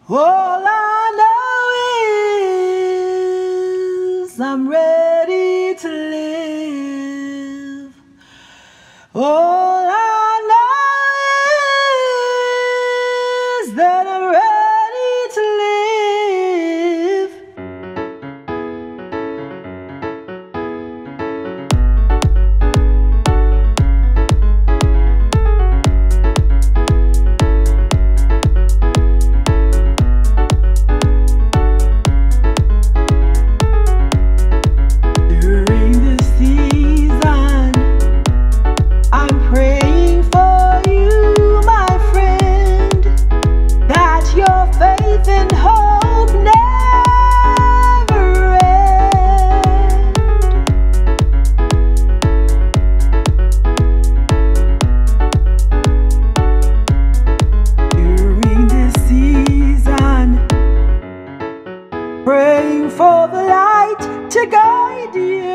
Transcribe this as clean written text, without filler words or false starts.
All I know is I'm ready to live. All I know is that I'm ready to live. During this season, I'm praying for you, my friend, that your faith and hope never end. During this season, praying for the light to guide you.